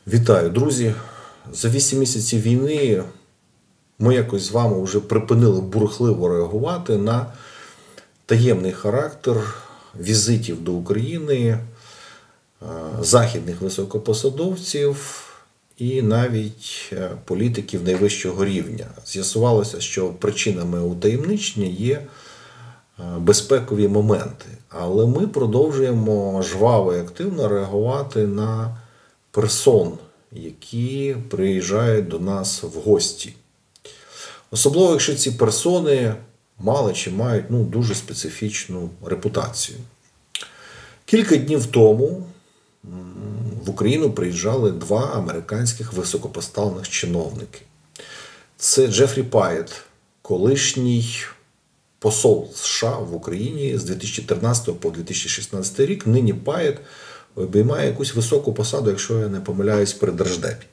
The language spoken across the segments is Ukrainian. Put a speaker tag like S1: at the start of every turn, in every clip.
S1: Вітаю, друзі! За 8 місяців війни ми якось з вами вже припинили бурхливо реагувати на таємний характер візитів до України західних високопосадовців і навіть політиків найвищого рівня. З'ясувалося, що причинами утаємничення є безпекові моменти. Але ми продовжуємо жваво і активно реагувати на персон, які приїжджають до нас в гості. Особливо, якщо ці персони мали чи мають дуже специфічну репутацію. Кілька днів тому в Україну приїжджали два американських високопоставлених чиновники. Це Джефрі Паєт, колишній посол США в Україні з 2013 по 2016 рік. Нині Паєт обіймає якусь високу посаду, якщо я не помиляюсь, при Держдепі.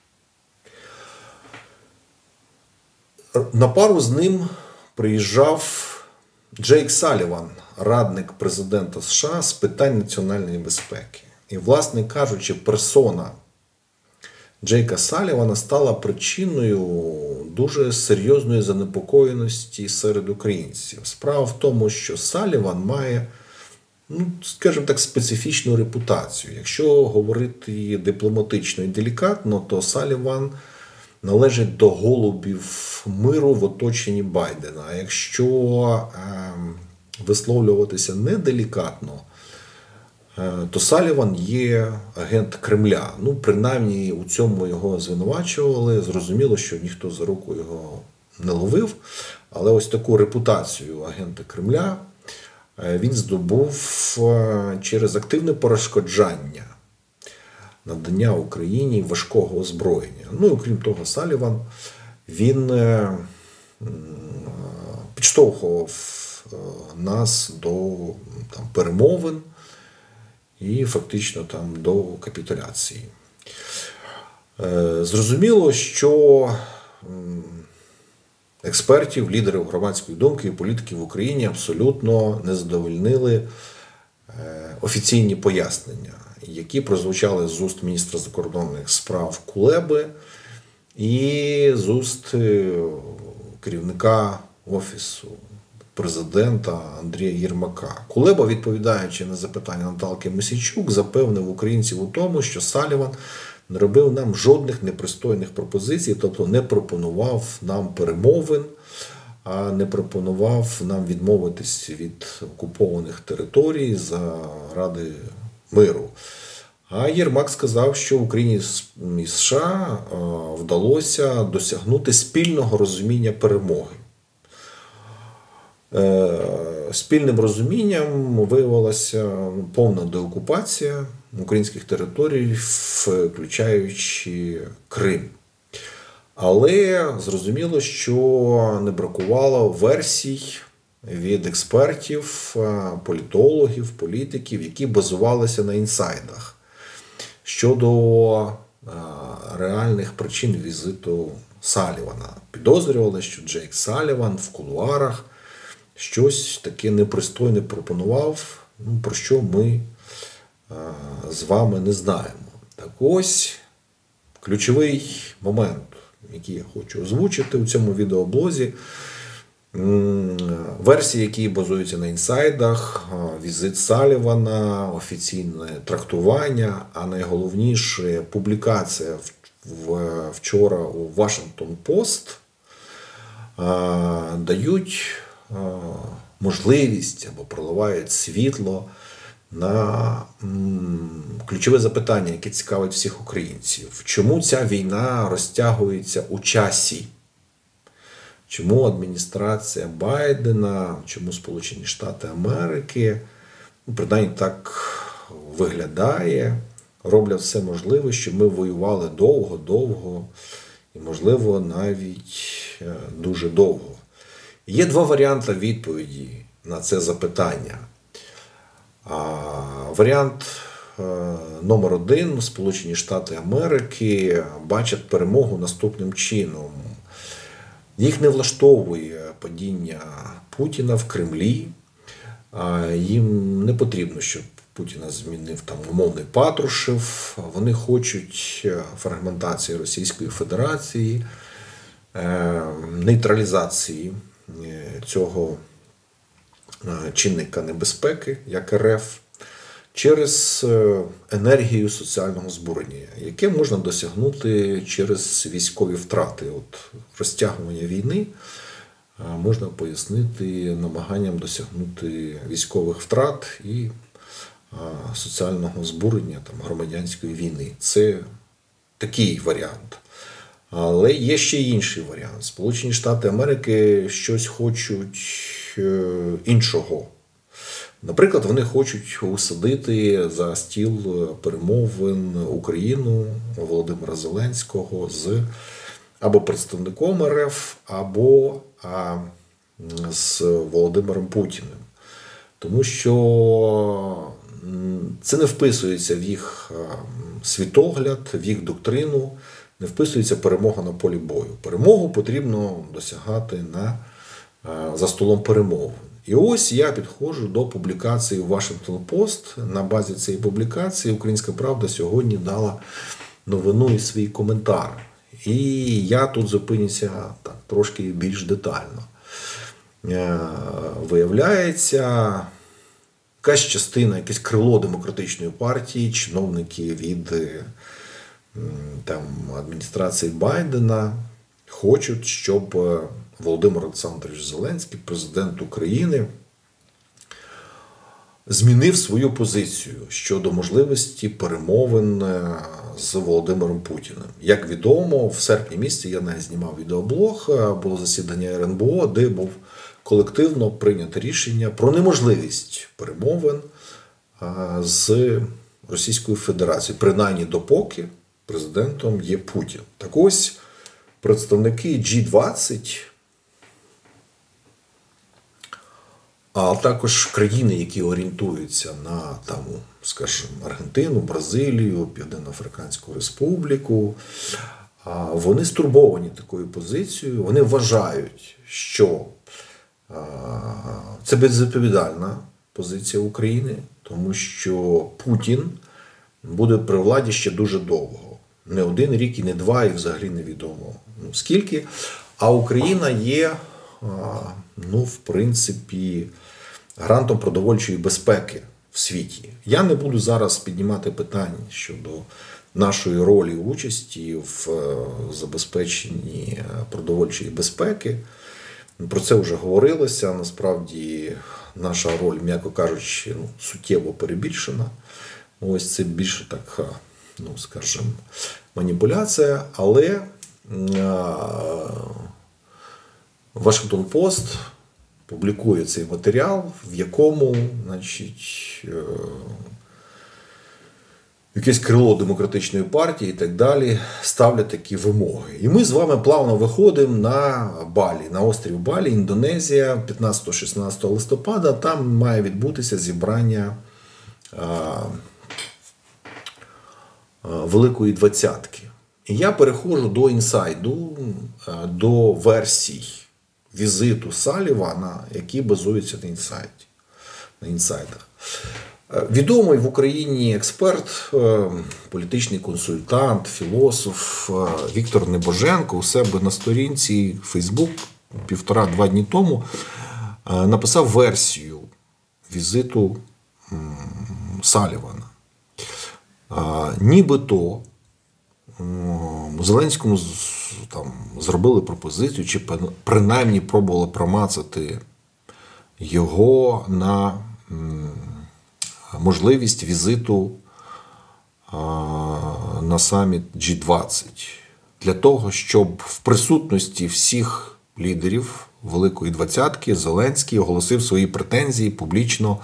S1: На пару з ним приїжджав Джейк Салліван, радник президента США з питань національної безпеки. І, власне кажучи, персона Джейка Саллівана стала причиною дуже серйозної занепокоєності серед українців. Справа в тому, що Салліван має, скажімо так, специфічну репутацію. Якщо говорити дипломатично і делікатно, то Салліван належить до голубів миру в оточенні Байдена. А якщо висловлюватися неделікатно, то Салліван є агент Кремля. Принаймні у цьому його звинувачували. Зрозуміло, що ніхто за руку його не ловив. Але ось таку репутацію агента Кремля він здобув через активне перешкоджання надання Україні важкого озброєння. І окрім того, Салліван, він підштовхував нас до перемовин і фактично до капітуляції. Зрозуміло, що експертів, лідерів громадської думки і політиків в Україні абсолютно не задовольнили офіційні пояснення, які прозвучали з уст міністра закордонних справ Кулеби і з уст керівника Офісу президента Андрія Єрмака. Кулеба, відповідаючи на запитання Наталки Мосійчук, запевнив українців у тому, що Салліван не робив нам жодних непристойних пропозицій, тобто не пропонував нам перемовин, а не пропонував нам відмовитись від окупованих територій заради миру. А Єрмак сказав, що Україні і США вдалося досягнути спільного розуміння перемоги. Спільним розумінням виявилася повна деокупація українських територій, включаючи Крим. Але зрозуміло, що не бракувало версій від експертів, політологів, політиків, які базувалися на інсайдах щодо реальних причин візиту Саллівана. Підозрювали, що Джейк Салліван в кулуарах щось таке непристойне пропонував, про що ми з вами не знаємо. Так ось, ключовий момент, який я хочу озвучити у цьому відеоблозі, версії, які базуються на інсайдах, візит Саллівана, офіційне трактування, а найголовніше публікація вчора у Washington Post дають можливість або проливають світло на ключове запитання, яке цікавить всіх українців. Чому ця війна розтягується у часі? Чому адміністрація Байдена, чому Сполучені Штати Америки, принаймні так виглядає, роблять все можливе, щоб ми воювали довго і, можливо, навіть дуже довго. Є два варіанти відповіді на це запитання. Варіант номер один. Сполучені Штати Америки бачать перемогу наступним чином. Їх не влаштовує падіння Путіна в Кремлі. Їм не потрібно, щоб Путіна змінив там умовний Патрушев. Вони хочуть фрагментації Російської Федерації, нейтралізації цього чинника небезпеки, як РФ, через енергію соціального збурення, яке можна досягнути через військові втрати. От розтягування війни можна пояснити намаганням досягнути військових втрат і соціального збурення, там, громадянської війни. Це такий варіант. Але є ще інший варіант. Сполучені Штати Америки щось хочуть іншого. Наприклад, вони хочуть усадити за стіл перемовин Україну, Володимира Зеленського з або представником РФ, або з Володимиром Путіним. Тому що це не вписується в їх світогляд, в їх доктрину, не вписується перемога на полі бою. Перемогу потрібно досягати за столом перемовин. І ось я підходжу до публікації в Washington Post. На базі цієї публікації Українська Правда сьогодні дала новину і свій коментар. І я тут зупинюся так, трошки більш детально. Виявляється, якась частина, якесь крило демократичної партії, чиновники від адміністрації Байдена хочуть, щоб Володимир Олександрович Зеленський, президент України, змінив свою позицію щодо можливості перемовин з Володимиром Путіним. Як відомо, в серпні місяці я навіть знімав відеоблог, було засідання РНБО, де був колективно прийнято рішення про неможливість перемовин з Російською Федерацією, принаймні допоки президентом є Путін. Так ось, представники G20, а також країни, які орієнтуються на, скажімо, Аргентину, Бразилію, Південно-Африканську Республіку, вони стурбовані такою позицією. Вони вважають, що це безвідповідальна позиція України, тому що Путін буде при владі ще дуже довго. Не один рік і не два, і взагалі невідомо скільки. А Україна є, в принципі, гарантом продовольчої безпеки в світі. Я не буду зараз піднімати питань щодо нашої ролі участі в забезпеченні продовольчої безпеки. Про це вже говорилося. Насправді, наша роль, м'яко кажучи, суттєво перебільшена. Ось це більше так, скажімо, маніпуляція. Але Washington Post публікує цей матеріал, в якому, якесь крило демократичної партії і так далі ставлять такі вимоги. І ми з вами плавно виходимо на Балі, на острів Балі, Індонезія, 15-16 листопада. Там має відбутися зібрання Великої Двадцятки. І я переходжу до інсайду, до версій візиту Салівана, які базуються на інсайдах. Відомий в Україні експерт, політичний консультант, філософ Віктор Небоженко у себе на сторінці Facebook 1,5-2 дні тому написав версію візиту Салівана. Нібито Зеленському зробили пропозицію, чи принаймні пробували промацати його на можливість візиту на саміт G20. Для того, щоб в присутності всіх лідерів Великої Двадцятки Зеленський оголосив свої претензії публічно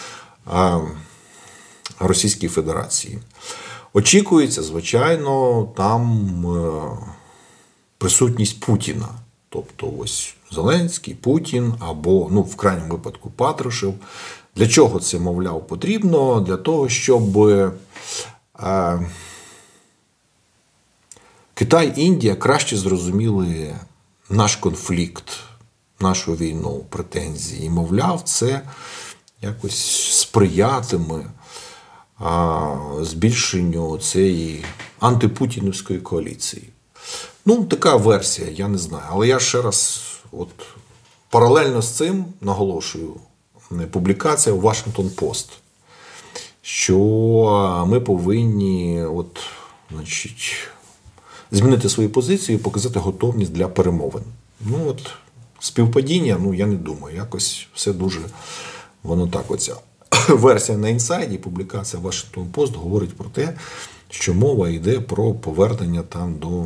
S1: Російській Федерації. Очікується, звичайно, там присутність Путіна. Тобто ось Зеленський, Путін або, в крайньому випадку, Патрушев. Для чого це, мовляв, потрібно? Для того, щоб Китай і Індія краще зрозуміли наш конфлікт, нашу війну, претензії. І, мовляв, це якось сприятиме збільшенню цієї антипутінівської коаліції. Ну, така версія, я не знаю. Але я ще раз, паралельно з цим, наголошую, публікація у Washington Post, що ми повинні змінити свої позиції і показати готовність для перемовин. Співпадіння, я не думаю, якось все дуже, воно так оця. Версія на інсайді, публікація Washington Post говорить про те, що мова йде про повернення там до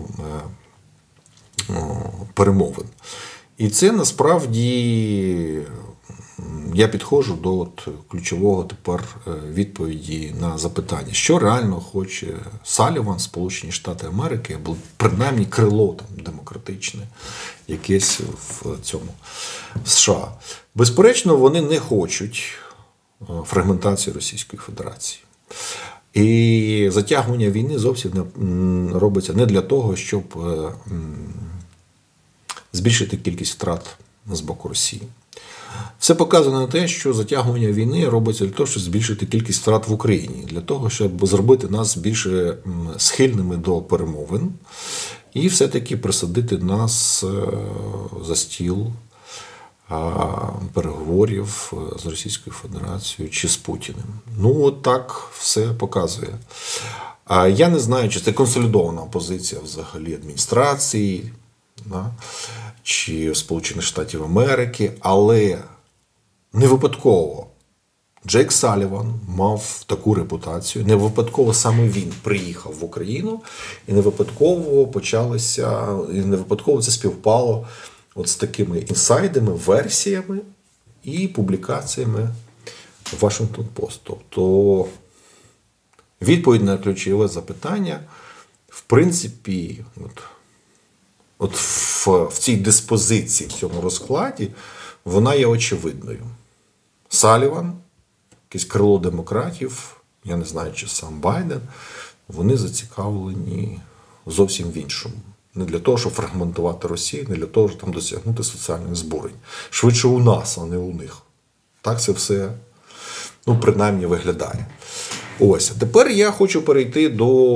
S1: перемовин. І це насправді, я підходжу до ключового тепер відповіді на запитання, що реально хоче Салліван, Сполучені Штати Америки, або принаймні крило там демократичне якесь в США. Безперечно, вони не хочуть фрагментації Російської Федерації. І затягування війни зовсім не робиться не для того, щоб збільшити кількість втрат з боку Росії. Все показано на те, що затягування війни робиться для того, щоб збільшити кількість втрат в Україні, для того, щоб зробити нас більше схильними до перемовин і все-таки присадити нас за стіл переговорів з Російською Федерацією чи з Путіним. Так все показує. Я не знаю, чи це консолідована позиція взагалі адміністрації, чи Сполучених Штатів Америки, але не випадково Джейк Салліван мав таку репутацію, не випадково саме він приїхав в Україну, і не випадково це співпало з такими інсайдами, версіями і публікаціями Washington Post. Тобто відповідь на ключове запитання, в принципі, в цій диспозиції, в цьому розкладі, вона є очевидною. Салліван, якесь крило демократів, я не знаю, чи сам Байден, вони зацікавлені зовсім в іншому. Не для того, щоб фрагментувати Росію, не для того, щоб там досягнути соціальних збурень. Швидше у нас, а не у них. Так це все, принаймні, виглядає. А тепер я хочу перейти до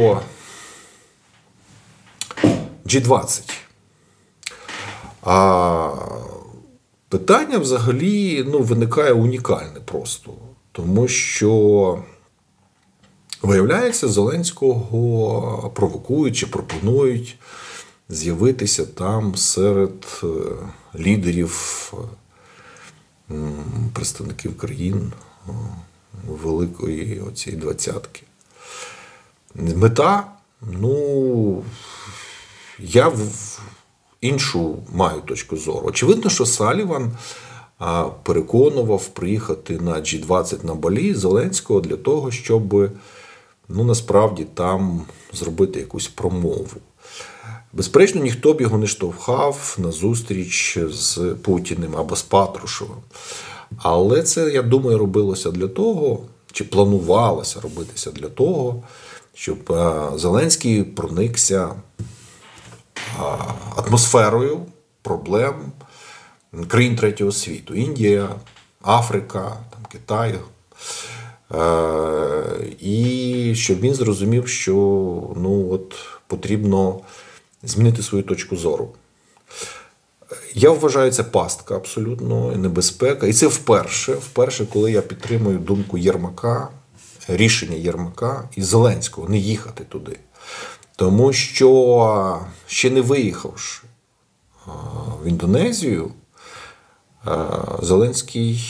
S1: G20. Питання взагалі виникає унікальне просто. Тому що, виявляється, Зеленського провокують чи пропонують з'явитися там серед лідерів, представників країн великої оцієї двадцятки. Мета, я іншу маю точку зору. Очевидно, що Салліван переконував приїхати на G20 на Балі Зеленського для того, щоб, насправді, там зробити якусь промову. Безперечно, ніхто б його не штовхав на зустріч з Путіним або з Патрушевим. Але це, я думаю, робилося для того, чи планувалося робитися для того, щоб Зеленський проникся атмосферою проблем країн третього світу. Індія, Африка, Китай. І щоб він зрозумів, що потрібно змінити свою точку зору. Я вважаю, це пастка абсолютно, небезпека. І це вперше, коли я підтримую думку Єрмака, рішення Єрмака і Зеленського не їхати туди. Тому що, ще не виїхавши в Індонезію, Зеленський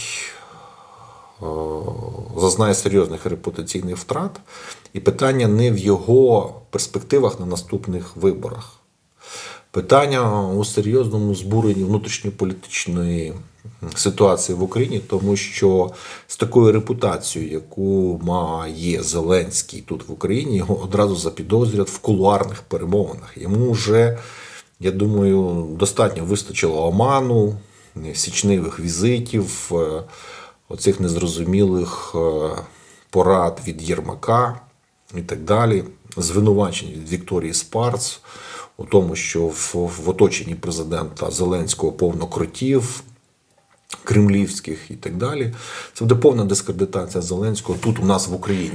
S1: зазнає серйозних репутаційних втрат. І питання не в його перспективах на наступних виборах. Питання у серйозному збуренні внутрішньополітичної ситуації в Україні, тому що з такою репутацією, яку має Зеленський тут в Україні, його одразу запідозрять в кулуарних перемовинах. Йому вже, я думаю, достатньо вистачило оману, січневих візитів, оцих незрозумілих порад від Єрмака і так далі, звинувачень від Вікторії Спарц у тому, що в оточенні президента Зеленського повно кротів кремлівських і так далі. Це буде повна дискредитація Зеленського тут у нас в Україні.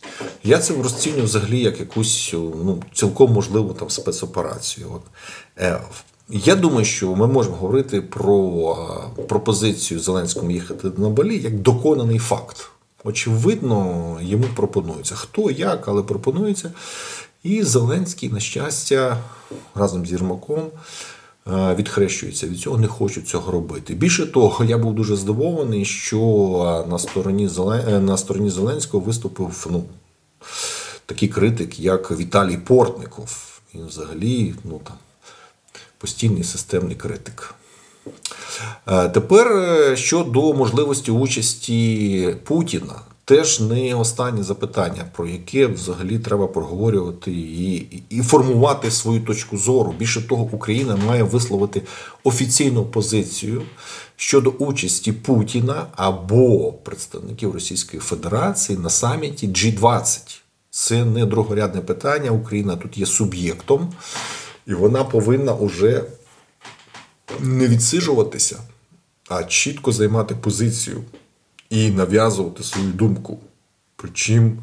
S1: Я це розцінюю взагалі як якусь цілком можливу там спецоперацію. Я думаю, що ми можемо говорити про пропозицію Зеленському їхати на Балі як доконаний факт. Очевидно, йому пропонується. Хто, як, але пропонується. І Зеленський, на щастя, разом з Єрмаком відхрещується від цього, не хочуть цього робити. Більше того, я був дуже здивований, що на стороні Зеленського виступив такий критик, як Віталій Портников. Він взагалі постійний системний критик. Тепер щодо можливості участі Путіна. Теж не останнє запитання, про яке взагалі треба проговорювати і формувати свою точку зору. Більше того, Україна має висловити офіційну позицію щодо участі Путіна або представників Російської Федерації на саміті G20. Це не другорядне питання, Україна тут є суб'єктом, і вона повинна уже не відсиджуватися, а чітко займати позицію і нав'язувати свою думку. Причому,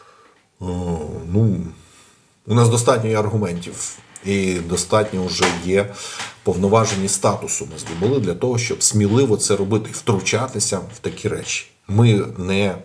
S1: у нас достатньо є аргументів, і достатньо вже є повноважені статусу ми здобули для того, щоб сміливо це робити, втручатися в такі речі. Ми не,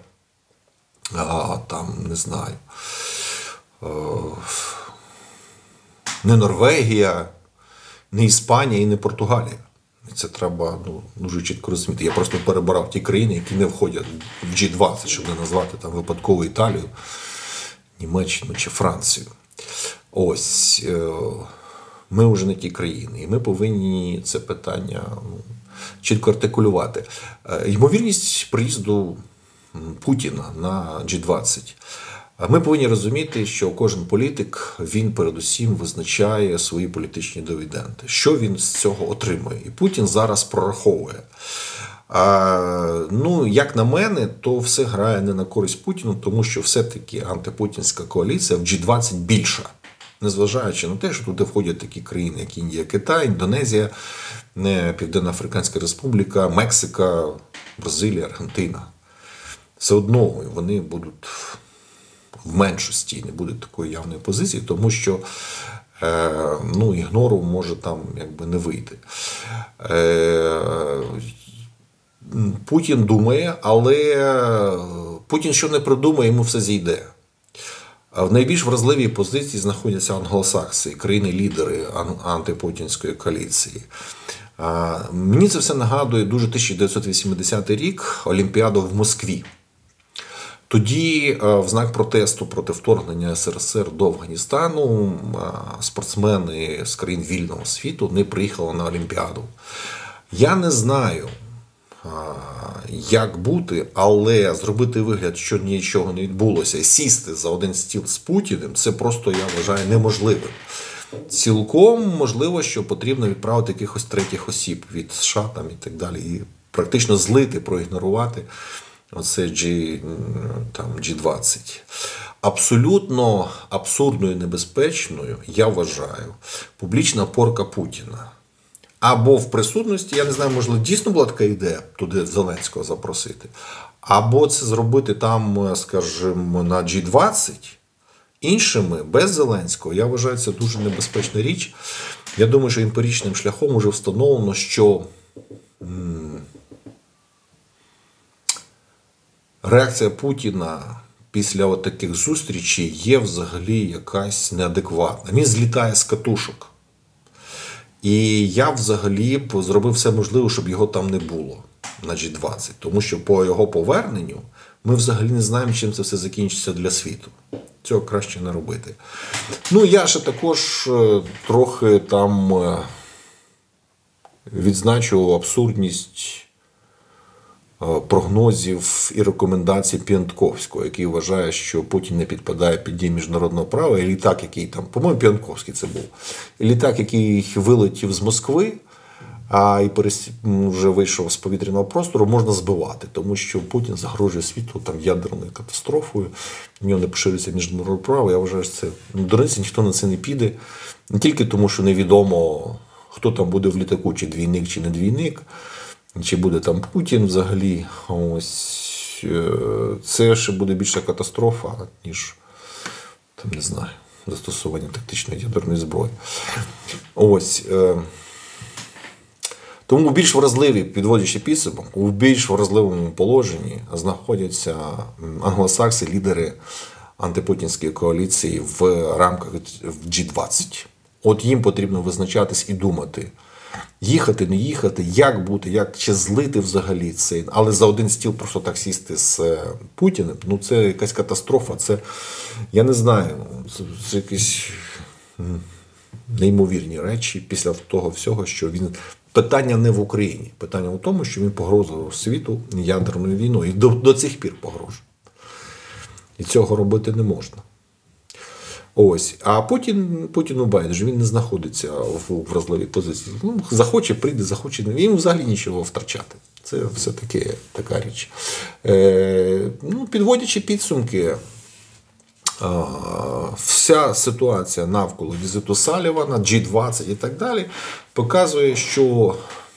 S1: не Норвегія, не Іспанія і не Португалія. Це треба дуже чітко розуміти. Я просто перебирав ті країни, які не входять в G20, щоб не назвати там випадково Італію, Німеччину чи Францію. Ось, ми вже не ті країни, і ми повинні це питання чітко артикулювати. Ймовірність приїзду Путіна на G20. Ми повинні розуміти, що кожен політик, він передусім визначає свої політичні дивіденди. Що він з цього отримує? І Путін зараз прораховує. Як на мене, то все грає не на користь Путіну, тому що все-таки антипутінська коаліція в G20 більша. Незважаючи на те, що туди входять такі країни, як Індія, Китай, Індонезія, Південно-Африканська Республіка, Мексика, Бразилія, Аргентина. Все одно вони будуть в меншості, не буде такої явної позиції, тому що ігнору може там не вийти. Путін думає, але Путін що не придумає, йому все зійде. В найбільш вразливій позиції знаходяться англосакси, країни-лідери антипутінської коаліції. Мені це все нагадує дуже 1980 рік, Олімпіаду в Москві. Тоді, в знак протесту проти вторгнення СРСР до Афганістану, спортсмени з країн вільного світу не приїхали на Олімпіаду. Я не знаю, як бути, але зробити вигляд, що нічого не відбулося, і сісти за один стіл з Путіним, це просто, я вважаю, неможливим. Цілком можливо, що потрібно відправити якихось третіх осіб від США там, і так далі, і практично злити, проігнорувати оце G20. Абсолютно абсурдною і небезпечною, я вважаю, публічна порка Путіна. Або в присутності, я не знаю, можливо, дійсно була така ідея туди Зеленського запросити, або це зробити там, скажімо, на G20 іншими, без Зеленського. Я вважаю, це дуже небезпечна річ. Я думаю, що емпіричним шляхом вже встановлено, що реакція Путіна після таких зустрічей є взагалі якась неадекватна. Він злітає з катушок. І я взагалі б зробив все можливе, щоб його там не було на G20. Тому що по його поверненню ми взагалі не знаємо, чим це все закінчиться для світу. Цього краще не робити. Я ще також трохи там відзначу абсурдність прогнозів і рекомендацій Піантковського, який вважає, що Путін не підпадає під дії міжнародного права, і літак, який там, по-моєму, Піантковський це був, і літак, який вилетів з Москви, і вже вийшов з повітряного простору, можна збивати, тому що Путін загрожує світу там ядерною катастрофою, в нього не поширюється міжнародне право. Я вважаю, що це дурниці, ніхто на це не піде, не тільки тому, що невідомо, хто там буде в літаку, чи двійник, чи не двійник, чи буде там Путін взагалі. Ось. це ще буде більша катастрофа, ніж, там, не знаю, застосування тактичної ядерної зброї. Ось. Тому більш вразливі, підводячи підсумок, у більш вразливому положенні знаходяться англосакси, лідери антипутінської коаліції в рамках G20. От їм потрібно визначатись і думати, їхати, не їхати, як бути, як чи злити взагалі це. Але за один стіл просто так сісти з Путіним, ну це якась катастрофа, це, я не знаю, це якісь неймовірні речі після того всього, що він... Питання не в Україні, питання в тому, що він погрожував світу ядерною війною. І до цих пір погрожує. І цього робити не можна. Ось. А Путіну байдуже, він не знаходиться в вразливій позиції. Ну, захоче, прийде, захоче, не. Їм взагалі нічого втрачати. Це все-таки така річ. Ну, підводячи підсумки, вся ситуація навколо візиту Салівана, G20 і так далі, показує, що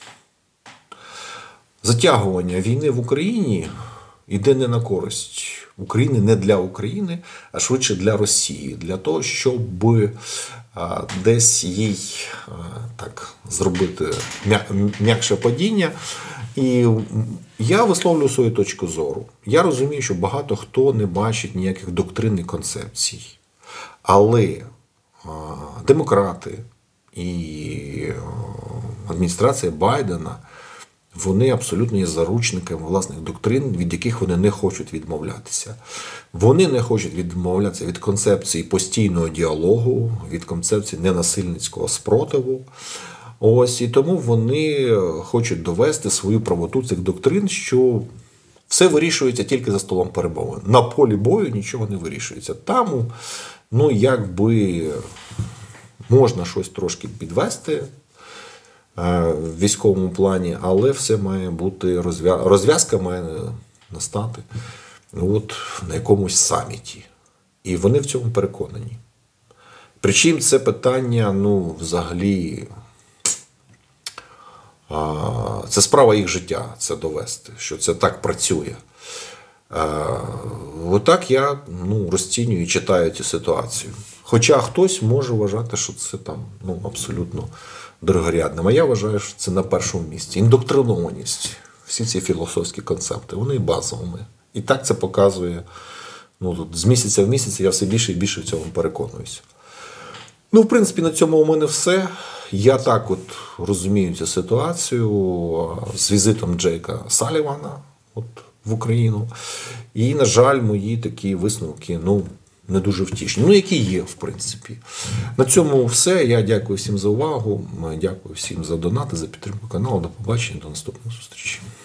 S1: затягування війни в Україні йде не на користь України, не для України, а швидше для Росії. Для того, щоб десь їй так зробити м'якше падіння. І я висловлюю свою точку зору. Я розумію, що багато хто не бачить ніяких доктрин і концепцій. Але демократи і адміністрація Байдена, вони абсолютно є заручниками власних доктрин, від яких вони не хочуть відмовлятися. Вони не хочуть відмовлятися від концепції постійного діалогу, від концепції ненасильницького спротиву. Ось, і тому вони хочуть довести свою правоту цих доктрин, що все вирішується тільки за столом перемовин. На полі бою нічого не вирішується. Там, ну, якби можна щось трошки підвести в військовому плані, але все має бути, розв'язка має настати от на якомусь саміті. І вони в цьому переконані. Причому це питання, ну, взагалі... Це справа їх життя, це довести, що це так працює. Отак я розцінюю і читаю цю ситуацію. Хоча хтось може вважати, що це там, абсолютно другорядним. А я вважаю, що це на першому місці. Індоктринованість, всі ці філософські концепти, вони базовими. І так це показує, з місяця в місяць я все більше і більше в цьому переконуюся. В принципі, на цьому у мене все. Я так от розумію цю ситуацію з візитом Джейка Салівана в Україну. І, на жаль, мої такі висновки, не дуже втішні. Які є, в принципі. На цьому все. Я дякую всім за увагу. Дякую всім за донати, за підтримку каналу. До побачення, до наступної зустрічі.